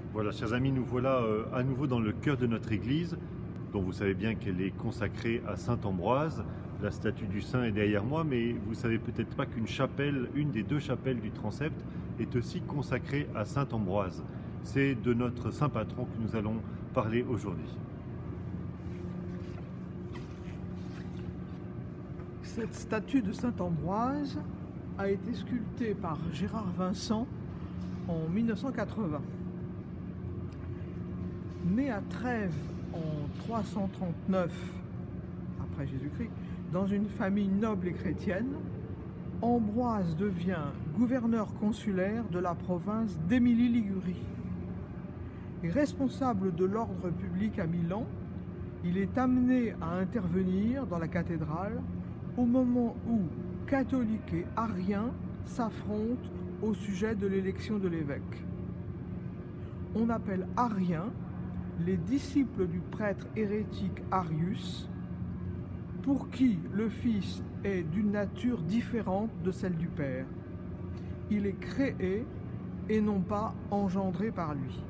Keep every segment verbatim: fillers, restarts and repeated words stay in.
Voilà, chers amis, nous voilà euh, à nouveau dans le cœur de notre église, dont vous savez bien qu'elle est consacrée à saint Ambroise. La statue du saint est derrière moi, mais vous savez peut-être pas qu'une chapelle, une des deux chapelles du transept, est aussi consacrée à saint Ambroise. C'est de notre saint patron que nous allons parler aujourd'hui. Cette statue de saint Ambroise a été sculptée par Gérard Vincent en mille neuf cent quatre-vingts. Né à Trèves en trois cent trente-neuf après Jésus-Christ, dans une famille noble et chrétienne, Ambroise devient gouverneur consulaire de la province d'Émilie-Ligurie. Et responsable de l'ordre public à Milan, il est amené à intervenir dans la cathédrale au moment où catholiques et ariens s'affrontent au sujet de l'élection de l'évêque. On appelle ariens les disciples du prêtre hérétique Arius, pour qui le Fils est d'une nature différente de celle du Père. Il est créé et non pas engendré par lui.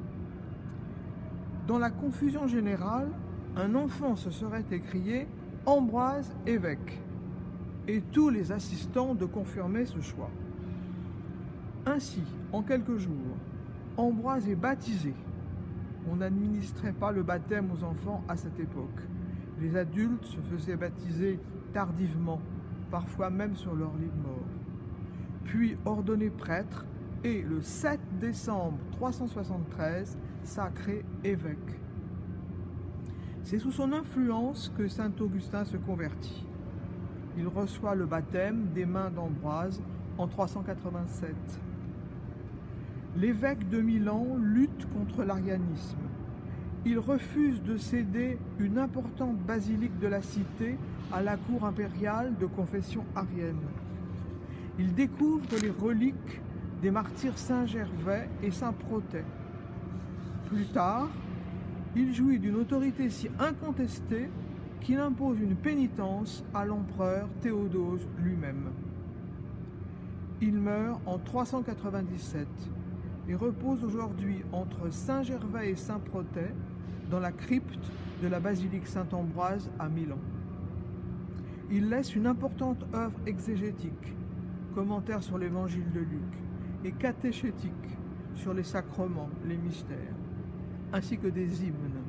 Dans la confusion générale, un enfant se serait écrié « Ambroise évêque » et tous les assistants de confirmer ce choix. Ainsi, en quelques jours, Ambroise est baptisé. On n'administrait pas le baptême aux enfants à cette époque. Les adultes se faisaient baptiser tardivement, parfois même sur leur lit de mort. Puis ordonné prêtre et le sept décembre trois cent soixante-treize, sacré évêque. C'est sous son influence que saint Augustin se convertit. Il reçoit le baptême des mains d'Ambroise en trois cent quatre-vingt-sept. L'évêque de Milan lutte contre l'arianisme. Il refuse de céder une importante basilique de la cité à la cour impériale de confession arienne. Il découvre les reliques des martyrs Saint-Gervais et Saint-Protais. Plus tard, il jouit d'une autorité si incontestée qu'il impose une pénitence à l'empereur Théodose lui-même. Il meurt en trois cent quatre-vingt-dix-sept et repose aujourd'hui entre Saint-Gervais et Saint-Protais dans la crypte de la basilique Saint-Ambroise à Milan. Il laisse une importante œuvre exégétique, commentaire sur l'évangile de Luc, et catéchétique sur les sacrements, les mystères, ainsi que des hymnes.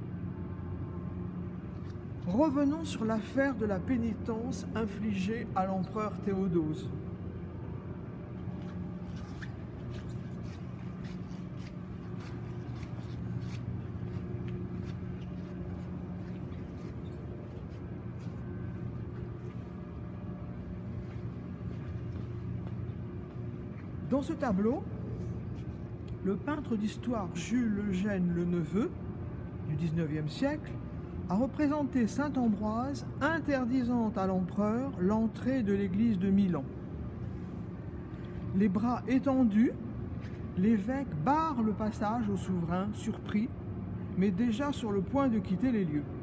Revenons sur l'affaire de la pénitence infligée à l'empereur Théodose. Dans ce tableau, le peintre d'histoire Jules Eugène Leneveu, du dix-neuvième siècle, a représenté saint Ambroise interdisant à l'empereur l'entrée de l'église de Milan. Les bras étendus, l'évêque barre le passage au souverain surpris, mais déjà sur le point de quitter les lieux.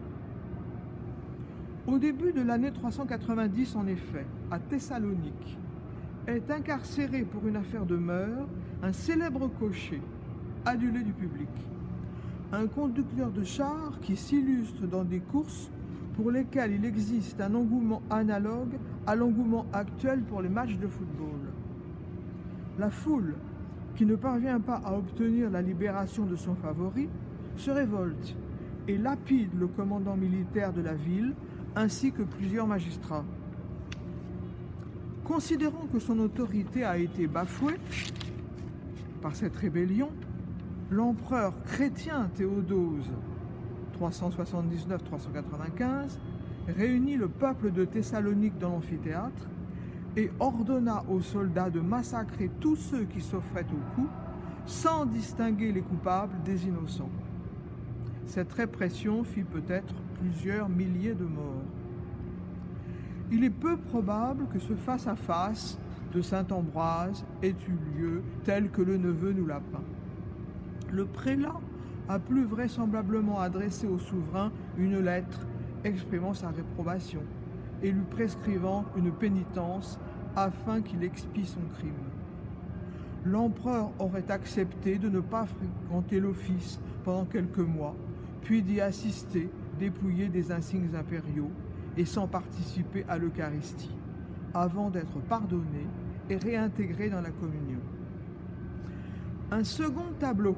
Au début de l'année trois cent quatre-vingt-dix, en effet, à Thessalonique, est incarcéré pour une affaire de mœurs un célèbre cocher, adulé du public, un conducteur de char qui s'illustre dans des courses pour lesquelles il existe un engouement analogue à l'engouement actuel pour les matchs de football. La foule, qui ne parvient pas à obtenir la libération de son favori, se révolte et lapide le commandant militaire de la ville ainsi que plusieurs magistrats. Considérant que son autorité a été bafouée par cette rébellion, l'empereur chrétien Théodose, trois cent soixante-dix-neuf à trois cent quatre-vingt-quinze, réunit le peuple de Thessalonique dans l'amphithéâtre et ordonna aux soldats de massacrer tous ceux qui s'offraient au coup, sans distinguer les coupables des innocents. Cette répression fit peut-être plusieurs milliers de morts. Il est peu probable que ce face-à-face de saint Ambroise ait eu lieu tel que Leneveu nous l'a peint. Le prélat a plus vraisemblablement adressé au souverain une lettre exprimant sa réprobation et lui prescrivant une pénitence afin qu'il expie son crime. l'empereur aurait accepté de ne pas fréquenter l'office pendant quelques mois, puis d'y assister, dépouillé des insignes impériaux et sans participer à l'Eucharistie, avant d'être pardonné et réintégré dans la communion. Un second tableau.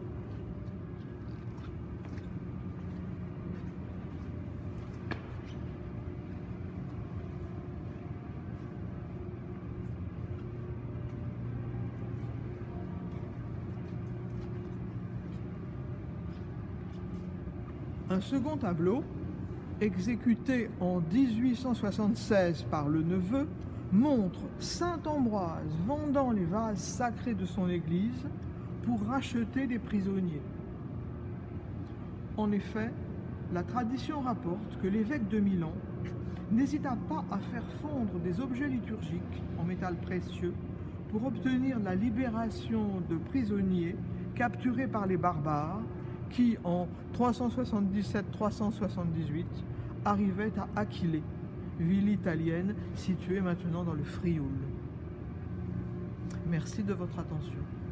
Un second tableau, exécuté en dix-huit cent soixante-seize par le neveu, montre saint Ambroise vendant les vases sacrés de son église pour racheter des prisonniers. En effet, la tradition rapporte que l'évêque de Milan n'hésita pas à faire fondre des objets liturgiques en métal précieux pour obtenir la libération de prisonniers capturés par les barbares qui, en trois cent soixante-dix-sept trois cent soixante-dix-huit, arrivaient à Aquilée, ville italienne située maintenant dans le Frioul. Merci de votre attention.